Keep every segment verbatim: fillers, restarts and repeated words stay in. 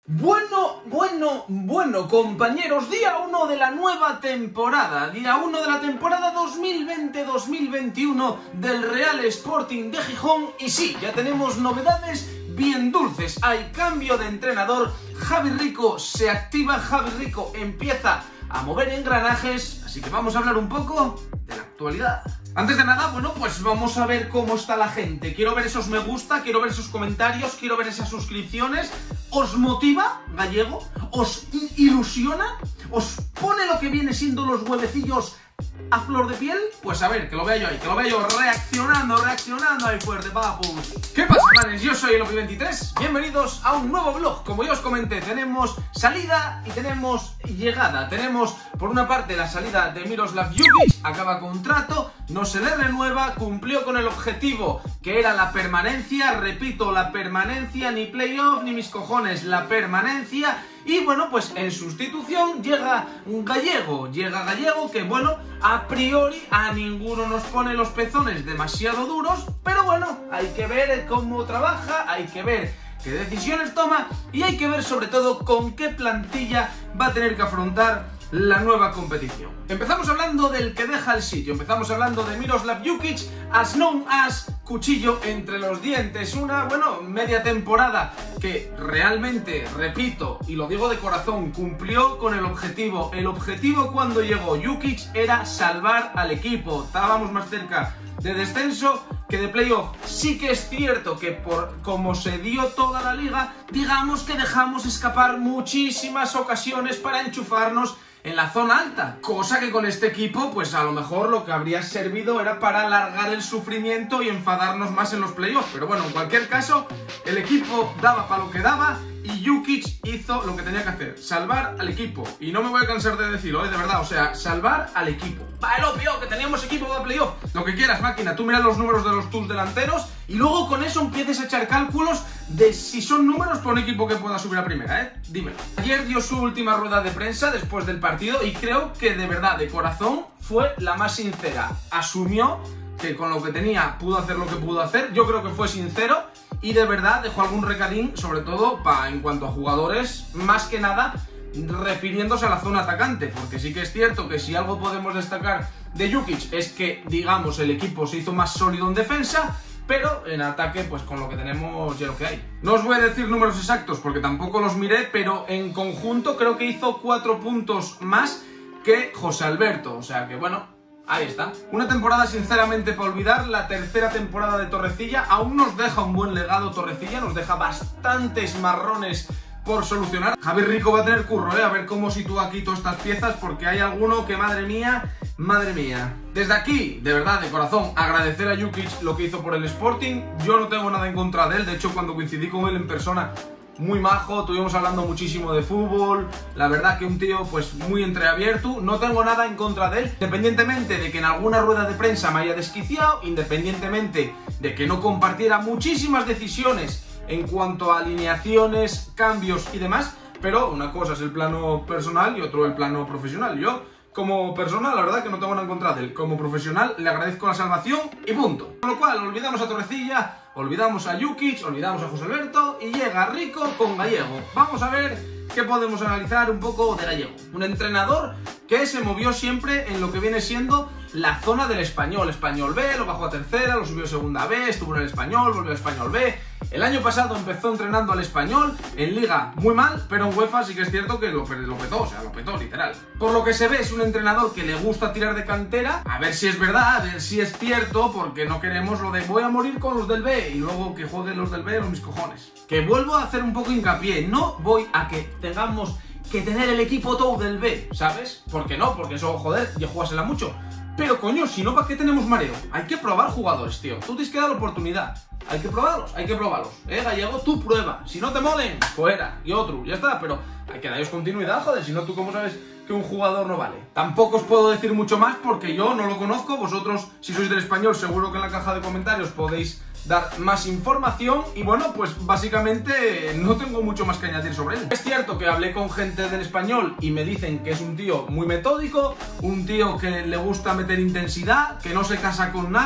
Bueno, bueno, bueno, compañeros, día uno de la nueva temporada, día uno de la temporada dos mil veinte dos mil veintiuno del Real Sporting de Gijón. Y sí, ya tenemos novedades bien dulces. Hay cambio de entrenador, Javi Rico se activa, Javi Rico empieza a mover engranajes, así que vamos a hablar un poco de la actualidad. Antes de nada, bueno, pues vamos a ver cómo está la gente. Quiero ver esos me gusta, quiero ver esos comentarios, quiero ver esas suscripciones. ¿Os motiva, Gallego? ¿Os ilusiona? ¿Os pone lo que viene siendo los huevecillos a flor de piel? Pues a ver, que lo vea yo ahí, que lo vea yo reaccionando, reaccionando ahí fuerte, papus. ¿Qué pasa, manes? Yo soy el Opi veintitrés, bienvenidos a un nuevo vlog. Como ya os comenté, tenemos salida y tenemos llegada. Tenemos, por una parte, la salida de Miroslav Jukic, acaba contrato, no se le renueva, cumplió con el objetivo que era la permanencia, repito, la permanencia, ni playoff, ni mis cojones, la permanencia. Y bueno, pues en sustitución llega Gallego, llega Gallego que bueno, a priori a ninguno nos pone los pezones demasiado duros, pero bueno, hay que ver cómo trabaja, hay que ver qué decisiones toma y hay que ver sobre todo con qué plantilla va a tener que afrontar la nueva competición. Empezamos hablando del que deja el sitio, empezamos hablando de Miroslav Jukic, as known as cuchillo entre los dientes. Una, bueno, media temporada que realmente, repito, y lo digo de corazón, cumplió con el objetivo. El objetivo cuando llegó Jukic era salvar al equipo. Estábamos más cerca de descenso que de playoff. Sí que es cierto que por como se dio toda la liga, digamos que dejamos escapar muchísimas ocasiones para enchufarnos en la zona alta, cosa que con este equipo pues a lo mejor lo que habría servido era para alargar el sufrimiento y enfadarnos más en los playoffs. Pero bueno, en cualquier caso, el equipo daba para lo que daba y Jukic hizo lo que tenía que hacer, salvar al equipo. Y no me voy a cansar de decirlo, ¿eh? De verdad, o sea, salvar al equipo. Va, el obvio, que teníamos equipo de playoff. Lo que quieras, máquina, tú mira los números de los tus delanteros y luego con eso empieces a echar cálculos de si son números para un equipo que pueda subir a primera, ¿eh? Dímelo. Ayer dio su última rueda de prensa después del partido y creo que de verdad, de corazón, fue la más sincera. Asumió que con lo que tenía pudo hacer lo que pudo hacer. Yo creo que fue sincero y de verdad dejó algún recadín, sobre todo pa, en cuanto a jugadores, más que nada refiriéndose a la zona atacante, porque sí que es cierto que si algo podemos destacar de Jukic es que, digamos, el equipo se hizo más sólido en defensa, pero en ataque, pues con lo que tenemos ya lo que hay. No os voy a decir números exactos porque tampoco los miré, pero en conjunto creo que hizo cuatro puntos más que José Alberto, o sea que bueno, ahí está. Una temporada sinceramente para olvidar, la tercera temporada de Torrecilla. Aún nos deja un buen legado Torrecilla, nos deja bastantes marrones por solucionar. Javi Rico va a tener curro, ¿eh? A ver cómo sitúa aquí todas estas piezas, porque hay alguno que, madre mía, madre mía. Desde aquí, de verdad, de corazón, agradecer a Jukic lo que hizo por el Sporting. Yo no tengo nada en contra de él, de hecho cuando coincidí con él en persona, muy majo, estuvimos hablando muchísimo de fútbol, la verdad que un tío pues muy entreabierto, no tengo nada en contra de él, independientemente de que en alguna rueda de prensa me haya desquiciado, independientemente de que no compartiera muchísimas decisiones en cuanto a alineaciones, cambios y demás, pero una cosa es el plano personal y otro el plano profesional. Yo, como persona, la verdad que no tengo nada en contra de él. Como profesional, le agradezco la salvación y punto. Con lo cual, olvidamos a Torrecilla, olvidamos a Jukic, olvidamos a José Alberto y llega Rico con Gallego. Vamos a ver qué podemos analizar un poco de Gallego. Un entrenador que se movió siempre en lo que viene siendo la zona del Español. Español B, lo bajó a tercera, lo subió a segunda B, estuvo en el Español, volvió al Español B. El año pasado empezó entrenando al Español, en Liga muy mal, pero en UEFA sí que es cierto que lo, lo petó, o sea, lo petó literal. Por lo que se ve es un entrenador que le gusta tirar de cantera, a ver si es verdad, a ver si es cierto, porque no queremos lo de voy a morir con los del B y luego que jueguen los del B los mis cojones. Que vuelvo a hacer un poco hincapié, no voy a que tengamos que tener el equipo todo del B, ¿sabes? ¿Por qué no? Porque eso, joder, ya jugásela mucho. Pero coño, si no, ¿para qué tenemos mareo? Hay que probar jugadores, tío. Tú tienes que dar la oportunidad. Hay que probarlos, hay que probarlos. Eh, Gallego, tú prueba. Si no te molen, fuera. Y otro, ya está. Pero hay que darles continuidad, joder. Si no, ¿tú cómo sabes que un jugador no vale? Tampoco os puedo decir mucho más porque yo no lo conozco. Vosotros, si sois del Español, seguro que en la caja de comentarios podéis dar más información. Y bueno, pues básicamente no tengo mucho más que añadir sobre él. Es cierto que hablé con gente del Español y me dicen que es un tío muy metódico, un tío que le gusta meter intensidad, que no se casa con nadie.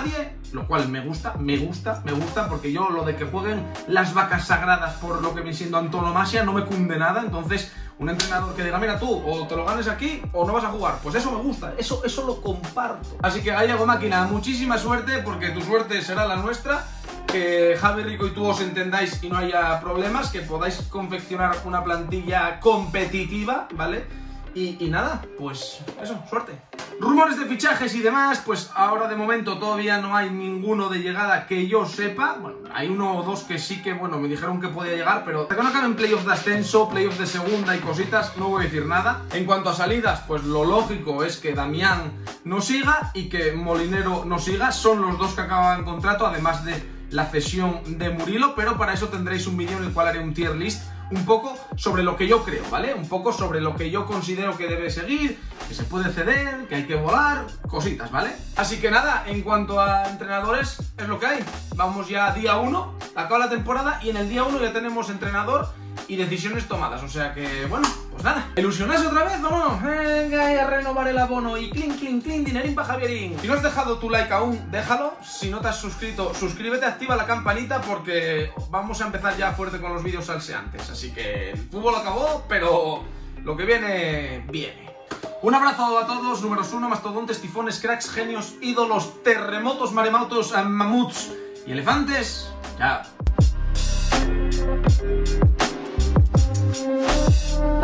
lo cual me gusta, me gusta, me gusta, porque yo lo de que jueguen las vacas sagradas por lo que viene siendo antonomasia no me cunde nada. Entonces, un entrenador que diga, mira tú, o te lo ganes aquí o no vas a jugar, pues eso me gusta, eso, eso lo comparto. Así que Gallego Máquina, muchísima suerte, porque tu suerte será la nuestra. Que Javi Rico y tú os entendáis y no haya problemas, que podáis confeccionar una plantilla competitiva, ¿vale? Y, y nada, pues eso, suerte. Rumores de fichajes y demás, pues ahora de momento todavía no hay ninguno de llegada que yo sepa. Bueno, hay uno o dos que sí que, bueno, me dijeron que podía llegar, pero hasta que no acaben playoffs de ascenso, playoffs de segunda y cositas, no voy a decir nada. En cuanto a salidas, pues lo lógico es que Damián no siga y que Molinero no siga. Son los dos que acaban contrato, además de la cesión de Murilo, pero para eso tendréis un vídeo en el cual haré un tier list un poco sobre lo que yo creo, ¿vale? Un poco sobre lo que yo considero que debe seguir, que se puede ceder, que hay que volar, cositas, ¿vale? Así que nada, en cuanto a entrenadores, es lo que hay. Vamos ya día uno, acaba la temporada y en el día uno ya tenemos entrenador y decisiones tomadas, o sea que, bueno, pues nada. ¿Ilusionarse otra vez o no? Venga, y a renovar el abono y clink, clink, clink, dinerín para Javierín. Si no has dejado tu like aún, déjalo. Si no te has suscrito, suscríbete, activa la campanita, porque vamos a empezar ya fuerte con los vídeos salseantes. Así que el fútbol acabó, pero lo que viene, viene. Un abrazo a todos, números uno, mastodontes, tifones, cracks, genios, ídolos, terremotos, maremotos, mamuts y elefantes. Chao.